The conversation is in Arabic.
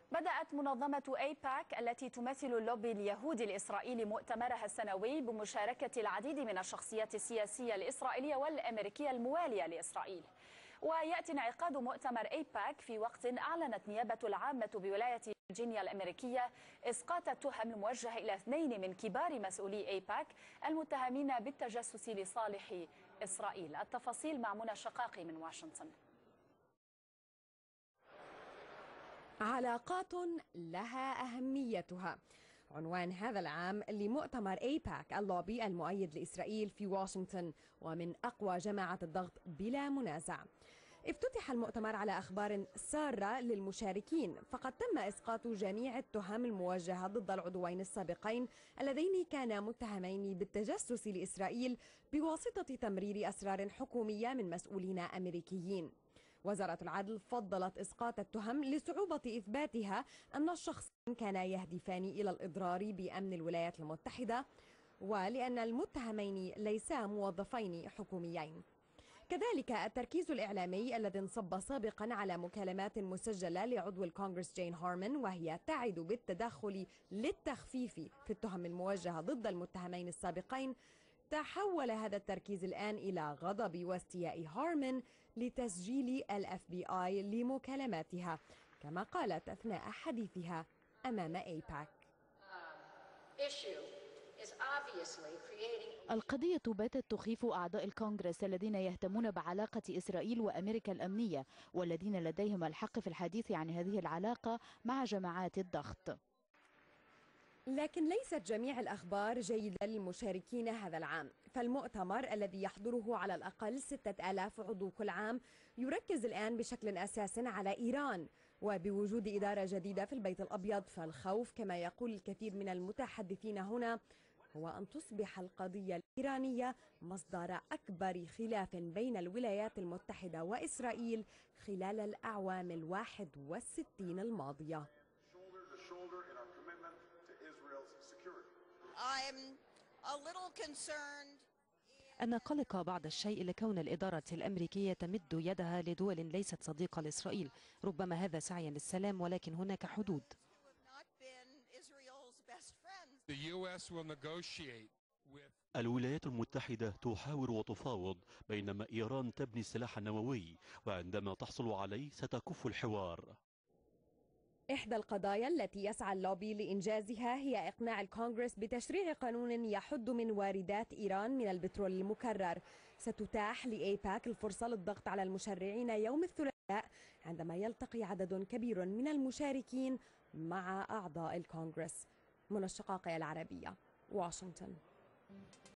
بدأت منظمة أيباك التي تمثل اللوبي اليهودي الإسرائيلي مؤتمرها السنوي بمشاركة العديد من الشخصيات السياسية الإسرائيلية والأمريكية الموالية لإسرائيل. ويأتي انعقاد مؤتمر أيباك في وقت أعلنت نيابة العامة بولاية فرجينيا الأمريكية إسقاط التهم الموجهة إلى 2 من كبار مسؤولي أيباك المتهمين بالتجسس لصالح إسرائيل. التفاصيل مع منى شقاقي من واشنطن. علاقات لها أهميتها، عنوان هذا العام لمؤتمر أيباك اللوبي المؤيد لإسرائيل في واشنطن، ومن أقوى جماعة الضغط بلا منازع. افتتح المؤتمر على أخبار سارة للمشاركين، فقد تم إسقاط جميع التهم الموجهة ضد العضوين السابقين اللذين كانا متهمين بالتجسس لإسرائيل بواسطة تمرير أسرار حكومية من مسؤولين أمريكيين. وزارة العدل فضلت إسقاط التهم لصعوبة إثباتها أن الشخصين كانا يهدفان إلى الإضرار بأمن الولايات المتحدة، ولأن المتهمين ليسا موظفين حكوميين. كذلك التركيز الإعلامي الذي انصب سابقا على مكالمات مسجلة لعضو الكونغرس جين هارمان وهي تعد بالتدخل للتخفيف في التهم الموجهة ضد المتهمين السابقين، تحول هذا التركيز الآن إلى غضب واستياء هارمان لتسجيل FBI لمكالماتها، كما قالت أثناء حديثها أمام أيباك. القضية باتت تخيف أعضاء الكونغرس الذين يهتمون بعلاقة إسرائيل وأمريكا الأمنية، والذين لديهم الحق في الحديث عن هذه العلاقة مع جماعات الضغط. لكن ليست جميع الأخبار جيدة للمشاركين هذا العام، فالمؤتمر الذي يحضره على الأقل 6000 عضو كل عام يركز الآن بشكل أساس على إيران، وبوجود إدارة جديدة في البيت الأبيض فالخوف كما يقول الكثير من المتحدثين هنا هو أن تصبح القضية الإيرانية مصدر أكبر خلاف بين الولايات المتحدة وإسرائيل خلال الأعوام 61 الماضية. أنا قلق بعض الشيء لكون الإدارة الأمريكية تمد يدها لدول ليست صديقة لإسرائيل. ربما هذا سعيا للسلام، ولكن هناك حدود. الولايات المتحدة تحاور وتفاوض، بينما إيران تبني السلاح النووي، وعندما تحصل عليه ستكف الحوار. إحدى القضايا التي يسعى اللوبي لإنجازها هي إقناع الكونغرس بتشريع قانون يحد من واردات إيران من البترول المكرر. ستتاح لأيباك الفرصة للضغط على المشرعين يوم الثلاثاء عندما يلتقي عدد كبير من المشاركين مع أعضاء الكونغرس. منى الشقاقي، العربية، واشنطن.